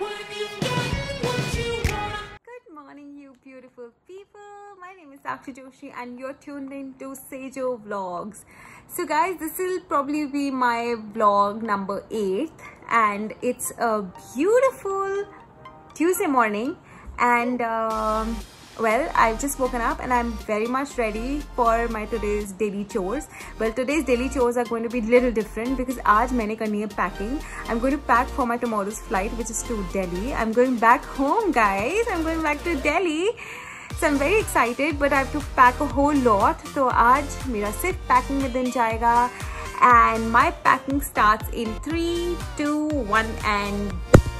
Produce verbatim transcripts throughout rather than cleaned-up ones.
Good morning, you beautiful people. My name is Sakshi Joshi and you're tuned in to Sejo Vlogs. So guys, this will probably be my vlog number eight and it's a beautiful Tuesday morning and um, well, I've just woken up and I'm very much ready for my today's daily chores. Well, today's daily chores are going to be little different because आज मैंने करनी है packing. I'm going to pack for my tomorrow's flight, which is to Delhi. I'm going back home, guys. I'm going back to Delhi. So I'm very excited, but I have to pack a whole lot. So आज मेरा सिर्फ packing में दिन जाएगा, and my packing starts in three, two, one, and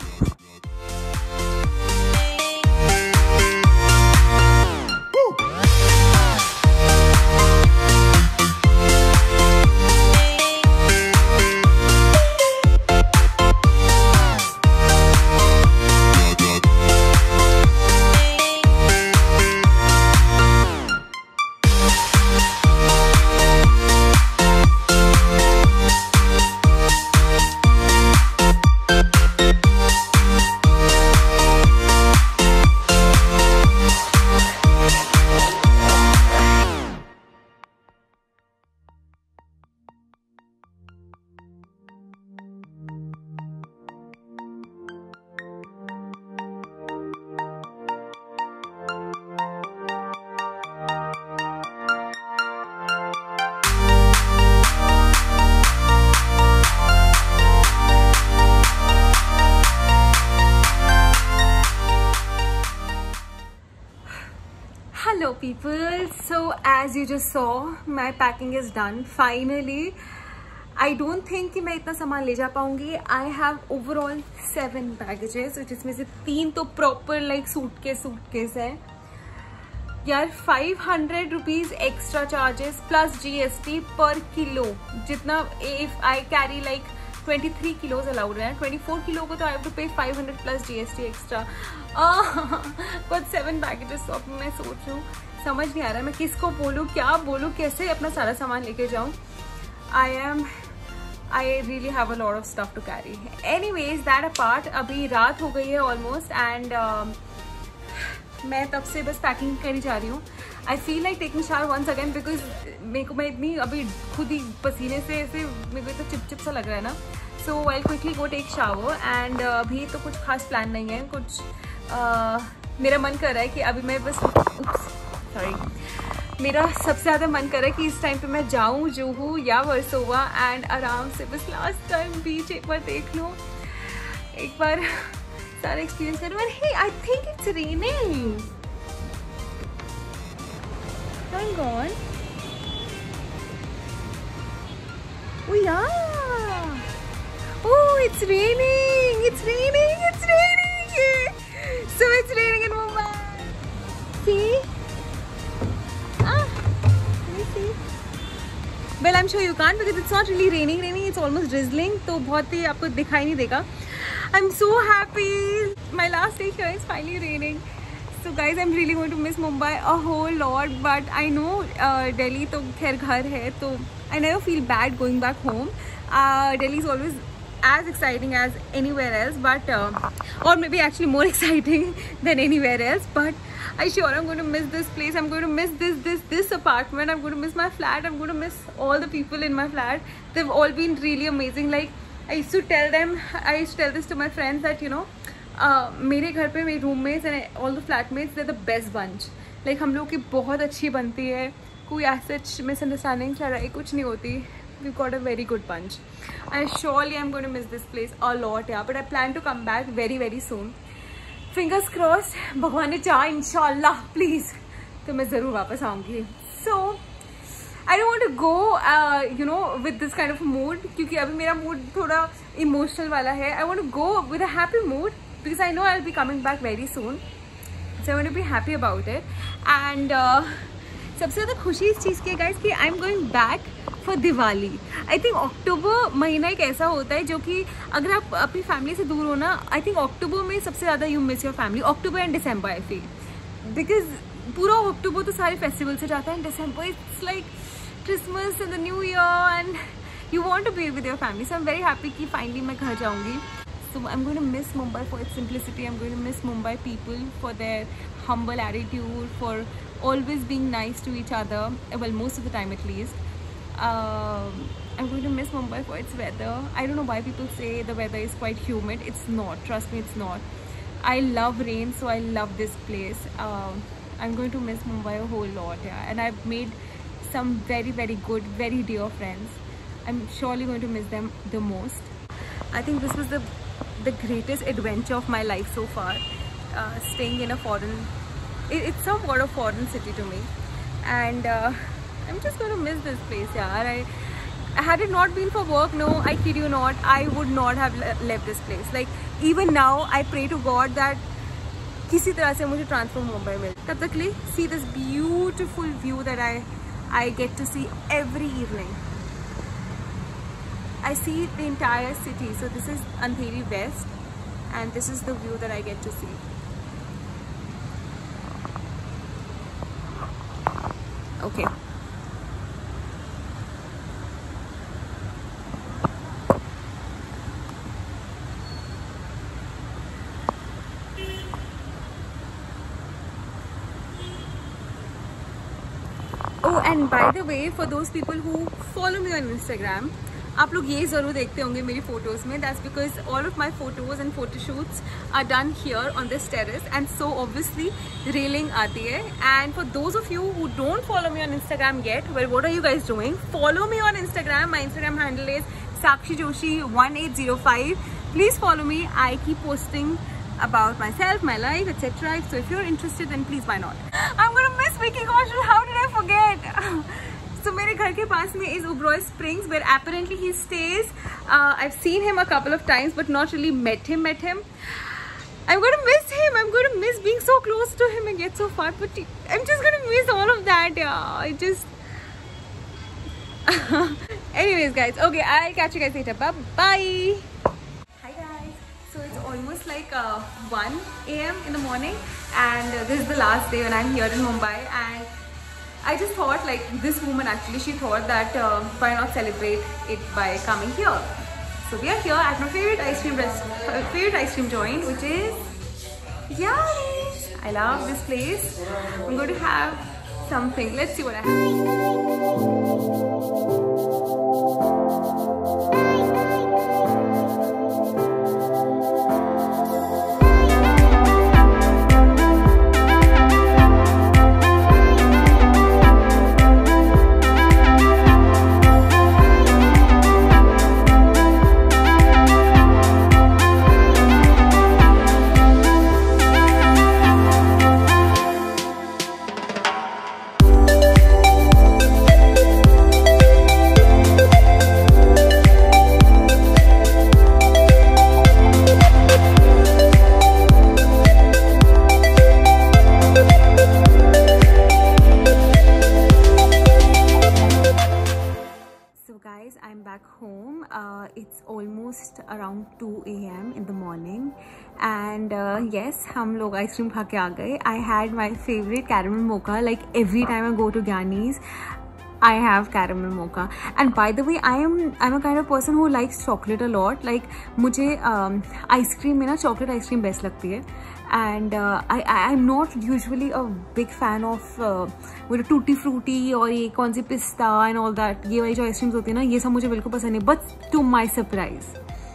hello people. So as you just saw, my packing is done finally. I don't think कि मैं इतना सामान ले जा पाऊंगी. I have overall seven baggages, जिसमें से तीन तो proper like suitcase suitcase है यार. five hundred rupees extra charges plus G S T per kilo. जितना if I carry like twenty-three kilos allowed है, twenty-four kilo को तो I have to pay five hundred plus G S T extra. but seven baggages. तो अब मैं सोच रही हूँ, समझ नहीं आ रहा है मैं किसको बोलूँ, क्या बोलूँ, कैसे अपना सारा सामान लेके जाऊँ. I am I really have a lot of stuff to carry. Anyways, that apart, अभी रात हो गई है almost and um, मैं तब से बस पैकिंग करी जा रही हूँ. I feel like taking shower once again because मेरे को मैं इतनी अभी खुद ही पसीने से ऐसे मेरे को तो चिप चिप सा लग रहा है ना. So I'll quickly go take shower and uh, अभी तो कुछ खास प्लान नहीं है. कुछ uh, मेरा मन कर रहा है कि अभी मैं बस सॉरी मेरा सबसे ज़्यादा मन कर रहा है कि इस टाइम पे मैं जाऊँ जुहू या वर्सोवा एंड आराम से बस लास्ट टाइम बीच एक बार देख लूँ, एक बार सारा एक्सपीरियंस करूँ. And hey, I think it's raining. Hang on. Oh yeah. Oh, it's raining. It's raining. It's raining. So it's raining in Mumbai. See? Ah, can you see? Well, I'm sure you can't because it's not really raining. Raining. It's almost drizzling. तो बहुत ही आपको दिखाई नहीं देगा. I'm so happy. My last day here is finally raining. So guys, I'm really going to miss Mumbai a whole lot, but I know uh, Delhi तो खैर घर है, तो I never feel bad going back home. Uh, Delhi is always as exciting as anywhere else, but uh, or maybe actually more exciting than anywhere else. But I sure I'm going to miss this place. I'm going to miss this this this apartment. I'm going to miss my flat. I'm going to miss all the people in my flat. They've all been really amazing. Like I used to tell them, I used to tell this to my friends that you know. Uh, मेरे घर पे मेरे roommates and all the flatmates they the best bunch. Like हम लोग की बहुत अच्छी बनती है, कोई ऐसा मिसअंडरस्टैंडिंग लड़ाई कुछ नहीं होती. We got a very good bunch. I surely I am going to miss this place a lot यार, but I plan to come back very very soon. Fingers crossed, भगवान ने चाहा इंशाल्लाह प्लीज़ तो मैं ज़रूर वापस आऊँगी. So I don't want to go you know with this kind of mood, क्योंकि अभी मेरा मूड थोड़ा इमोशनल वाला है. I want to go with a happy mood because I know I'll be coming back very soon, so I want to be happy about it. And uh, सबसे ज़्यादा खुशी इस चीज़ की है गाइस कि I am going back for Diwali. I think October महीना एक ऐसा होता है जो कि अगर आप अपनी फैमिली से दूर हो ना, आई थिंक अक्टूबर में सबसे ज़्यादा you miss your family. October and December I feel, because पूरा अक्टूबर तो सारे फेस्टिवल से जाता है, December it's like Christmas and the new year and you want to be with your family. So I am very happy कि finally मैं घर जाऊँगी. So I'm going to miss Mumbai for its simplicity. I'm going to miss Mumbai people for their humble attitude, for always being nice to each other, well, most of the time at least. um, I'm going to miss Mumbai for its weather. I don't know why people say the weather is quite humid. It's not, trust me, it's not. I love rain, so I love this place. um, I'm going to miss Mumbai a whole lot, yeah. And I've made some very very good, very dear friends. I'm surely going to miss them the most. I think this was the the greatest adventure of my life so far, uh, staying in a foreign, it, it's somewhat a foreign city to me, and uh, I'm just going to miss this place, yeah. I, had it not been for work, no, I kid you not, I would not have le left this place. Like even now, I pray to God that किसी तरह से मुझे transfer Mumbai मिले. तब तक ले see this beautiful view that I I get to see every evening. I see the entire city. So this is Andheri West, and this is the view that I get to see. Okay. Oh, and by the way, for those people who follow me on Instagram, आप लोग ये ज़रूर देखते होंगे मेरी photos में. That's because all of my photos and photo shoots are done here on this terrace, and so obviously railing आती है. And for those of you who don't follow me on Instagram yet, well, what are you guys doing? Follow me on Instagram. My Instagram handle is Sakshi Joshi one eight zero five. Please follow me. I keep posting about myself, my life, et cetera. So if you're interested, then please, why not? I'm gonna miss Vicky Kaushal. How did I forget? So मेरे घर के पास में is Oberoi Springs, where apparently he stays. Uh, I've seen him a couple of times, but not really met him. Met him. I'm going to miss him. I'm going to miss being so close to him and yet so far. But I'm just going to miss all of that. Yeah, I just. Anyways, guys. Okay, I'll catch you guys later. Bye bye. Hi guys. So it's almost like uh, one A M in the morning, and uh, this is the last day when I'm here in Mumbai, and I just thought, like, this woman actually, she thought that uh, why not celebrate it by coming here. So we are here at my favorite ice cream rest uh, favorite ice cream joint, which is Yummy. I love this place. I'm going to have something. Let's see what I I'm back home. Uh, it's almost around two A M in the morning, and uh, yes, हम लोग ice cream खा के आ गए. I had my favorite caramel mocha. Like every time I go to Gyani's, I have caramel mocha. And by the way, I am I'm a kind of person who likes chocolate a lot. Like मुझे um, ice cream में ना chocolate ice cream best लगती है. And uh, I I'm not usually a big fan of uh, वो tutti frutti और ये कौन सी पिस्ता and all that, ये वाली जो ice creams होती है ना, ये सब मुझे बिल्कुल पसंद नहीं. But to my surprise,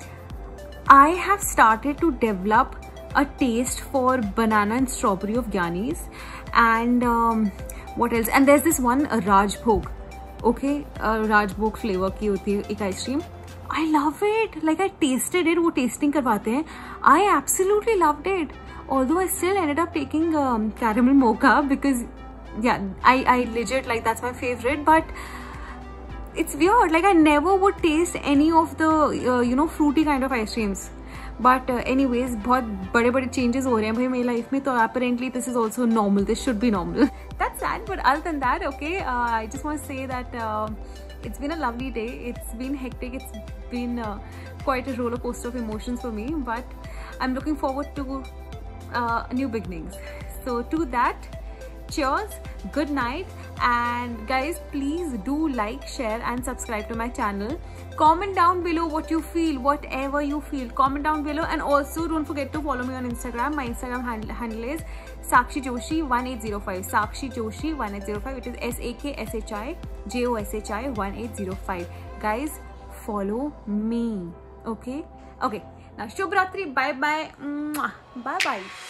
I have started to develop a taste for banana and strawberry of Gyani's. And um, what else? And there's this one uh, Rajbhog. Okay, uh, Rajbhog flavor की होती है एक ice cream. I love it. Like I tasted it. वो tasting करवाते हैं. I absolutely loved it. Although I still ended up taking um, caramel mocha because, yeah, I, I legit, like, that's my favorite. But it's weird. Like, I never would taste any of the, uh, you know, fruity kind of ice creams. But uh, anyways, बहुत बड़े बड़े changes हो रहे हैं भाई मेरी life में, तो apparently this is also normal. This should be normal. That's sad, but other than that, okay, uh, I just want to say that uh, it's been a lovely day. It's been hectic. It's been uh, quite a roller coaster of emotions for me. But I'm looking forward to Uh, new beginnings. So to that, cheers, good night, and guys, please do like, share and subscribe to my channel. Comment down below what you feel, whatever you feel, comment down below. And also don't forget to follow me on Instagram. My Instagram handle, handle is Sakshi Joshi one eight zero five. Sakshi Joshi one eight zero five, which is S A K S H I J O S H I one eight zero five. Guys, follow me. Okay? Okay. Now, Shubh Ratri. Bye bye. Bye bye.